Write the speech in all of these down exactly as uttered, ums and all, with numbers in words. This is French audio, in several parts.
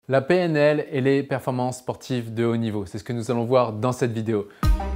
La P N L et les performances sportives de haut niveau, c'est ce que nous allons voir dans cette vidéo.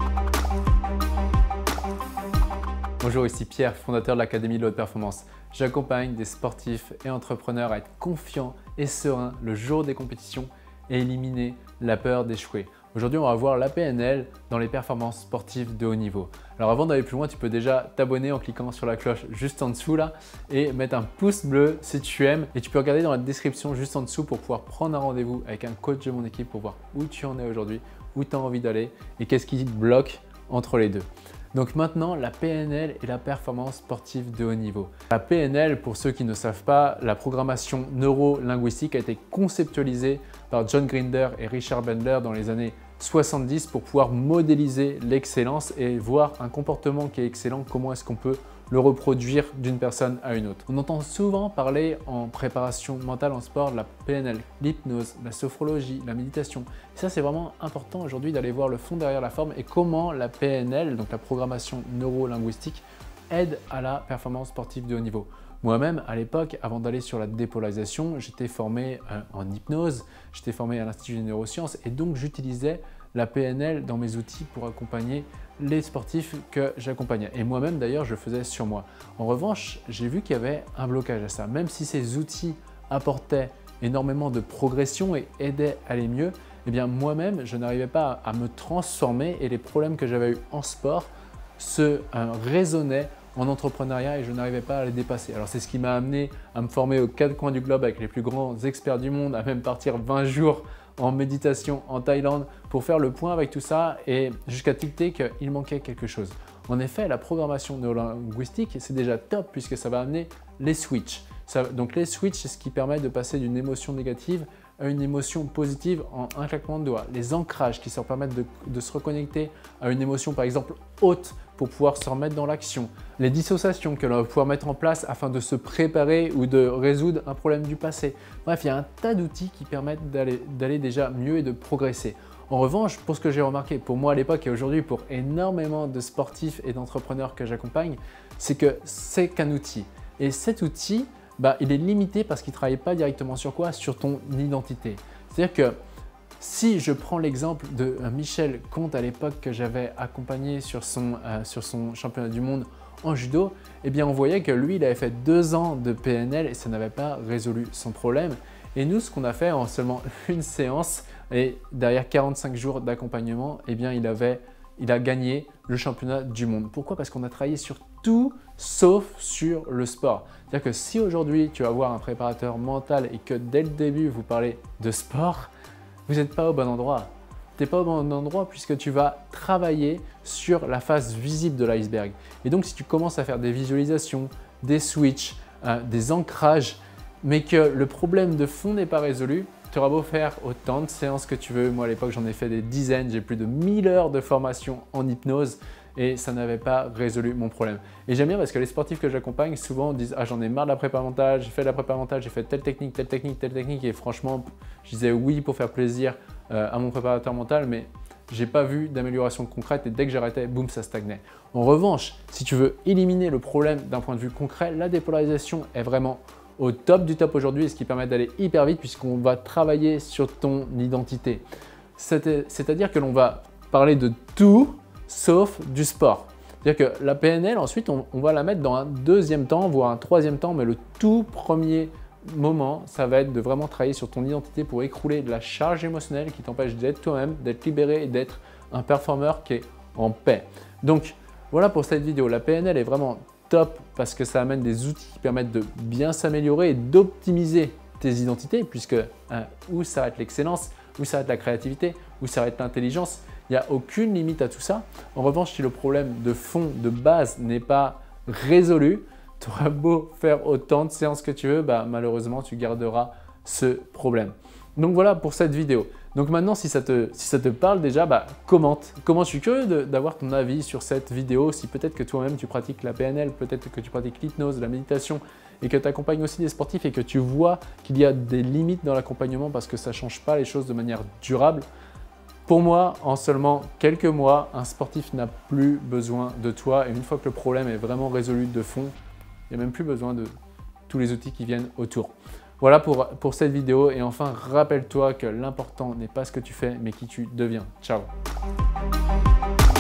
Bonjour, ici Pierre, fondateur de l'Académie de la Haute Performance. J'accompagne des sportifs et entrepreneurs à être confiants et sereins le jour des compétitions et éliminer la peur d'échouer. Aujourd'hui, on va voir la P N L dans les performances sportives de haut niveau. Alors avant d'aller plus loin, tu peux déjà t'abonner en cliquant sur la cloche juste en dessous là et mettre un pouce bleu si tu aimes. Et tu peux regarder dans la description juste en dessous pour pouvoir prendre un rendez-vous avec un coach de mon équipe pour voir où tu en es aujourd'hui, où tu as envie d'aller et qu'est-ce qui bloque entre les deux. Donc maintenant, la P N L et la performance sportive de haut niveau. La P N L, pour ceux qui ne savent pas, la programmation neuro-linguistique a été conceptualisée par John Grinder et Richard Bandler dans les années soixante-dix pour pouvoir modéliser l'excellence et voir un comportement qui est excellent, comment est-ce qu'on peut le reproduire d'une personne à une autre. On entend souvent parler en préparation mentale en sport de la P N L, l'hypnose, la sophrologie, la méditation. Et ça, c'est vraiment important aujourd'hui d'aller voir le fond derrière la forme et comment la P N L, donc la programmation neuro-linguistique, aide à la performance sportive de haut niveau. Moi-même, à l'époque, avant d'aller sur la dépolarisation, j'étais formé euh, en hypnose, j'étais formé à l'Institut des neurosciences et donc j'utilisais la P N L dans mes outils pour accompagner les sportifs que j'accompagnais. Et moi-même d'ailleurs, je le faisais sur moi. En revanche, j'ai vu qu'il y avait un blocage à ça. Même si ces outils apportaient énormément de progression et aidaient à aller mieux, eh bien moi-même, je n'arrivais pas à me transformer et les problèmes que j'avais eu en sport se euh, résonnaient en entrepreneuriat et je n'arrivais pas à les dépasser. Alors c'est ce qui m'a amené à me former aux quatre coins du globe avec les plus grands experts du monde, à même partir vingt jours en méditation en Thaïlande pour faire le point avec tout ça et jusqu'à tilter qu'il manquait quelque chose. En effet, la programmation neurolinguistique, c'est déjà top puisque ça va amener les switches. Ça, donc les switches, c'est ce qui permet de passer d'une émotion négative à une émotion positive en un claquement de doigts. Les ancrages qui se permettent de, de se reconnecter à une émotion par exemple haute pour pouvoir se remettre dans l'action. Les dissociations que l'on va pouvoir mettre en place afin de se préparer ou de résoudre un problème du passé. Bref, il y a un tas d'outils qui permettent d'aller d'aller déjà mieux et de progresser. En revanche, pour ce que j'ai remarqué, pour moi à l'époque et aujourd'hui pour énormément de sportifs et d'entrepreneurs que j'accompagne, c'est que c'est qu'un outil. Et cet outil, bah, il est limité parce qu'il ne travaille pas directement sur quoi? Sur ton identité. C'est-à-dire que si je prends l'exemple de Michel Comte à l'époque que j'avais accompagné sur son, euh, sur son championnat du monde en judo, eh bien on voyait que lui, il avait fait deux ans de P N L et ça n'avait pas résolu son problème. Et nous, ce qu'on a fait en seulement une séance et derrière quarante-cinq jours d'accompagnement, eh bien il, avait, il a gagné le championnat du monde. Pourquoi? Parce qu'on a travaillé sur tout sauf sur le sport. C'est-à-dire que si aujourd'hui tu vas voir un préparateur mental et que dès le début vous parlez de sport, vous n'êtes pas au bon endroit. Tu n'es pas au bon endroit puisque tu vas travailler sur la face visible de l'iceberg. Et donc, si tu commences à faire des visualisations, des switches, euh, des ancrages, mais que le problème de fond n'est pas résolu, tu auras beau faire autant de séances que tu veux. Moi, à l'époque, j'en ai fait des dizaines. J'ai plus de mille heures de formation en hypnose et ça n'avait pas résolu mon problème. Et j'aime bien parce que les sportifs que j'accompagne souvent disent « Ah, j'en ai marre de la prépa mentale, j'ai fait de la prépa mentale, j'ai fait telle technique, telle technique, telle technique. » Et franchement, je disais oui pour faire plaisir euh, à mon préparateur mental, mais j'ai pas vu d'amélioration concrète et dès que j'arrêtais, boum, ça stagnait. En revanche, si tu veux éliminer le problème d'un point de vue concret, la dépolarisation est vraiment au top du top aujourd'hui, ce qui permet d'aller hyper vite puisqu'on va travailler sur ton identité. C'est-à-dire que l'on va parler de tout sauf du sport. C'est-à-dire que la P N L, ensuite, on, on va la mettre dans un deuxième temps, voire un troisième temps, mais le tout premier moment, ça va être de vraiment travailler sur ton identité pour écrouler de la charge émotionnelle qui t'empêche d'être toi-même, d'être libéré et d'être un performeur qui est en paix. Donc, voilà pour cette vidéo. La P N L est vraiment top parce que ça amène des outils qui permettent de bien s'améliorer et d'optimiser tes identités puisque hein, où s'arrête l'excellence, où s'arrête la créativité, où s'arrête l'intelligence. Il n'y a aucune limite à tout ça. En revanche, si le problème de fond, de base n'est pas résolu, tu auras beau faire autant de séances que tu veux, bah, malheureusement, tu garderas ce problème. Donc voilà pour cette vidéo. Donc maintenant, si ça te, si ça te parle déjà, bah, commente. Comment je suis curieux d'avoir ton avis sur cette vidéo. Si peut-être que toi-même tu pratiques la P N L, peut-être que tu pratiques l'hypnose, la méditation et que tu accompagnes aussi des sportifs et que tu vois qu'il y a des limites dans l'accompagnement parce que ça ne change pas les choses de manière durable. Pour moi, en seulement quelques mois, un sportif n'a plus besoin de toi et une fois que le problème est vraiment résolu de fond, il n'y a même plus besoin de tous les outils qui viennent autour. Voilà pour, pour cette vidéo et enfin rappelle-toi que l'important n'est pas ce que tu fais mais qui tu deviens. Ciao!